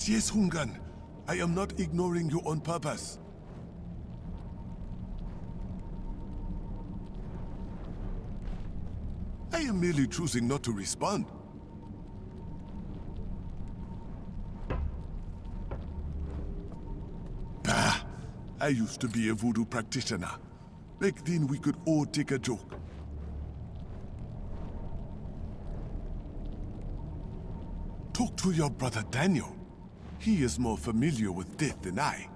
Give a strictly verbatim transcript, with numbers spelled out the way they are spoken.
Yes, Hungan. I am not ignoring you on purpose. I am merely choosing not to respond. Bah! I used to be a voodoo practitioner. Back then we could all take a joke. Talk to your brother Daniel. He is more familiar with death than I.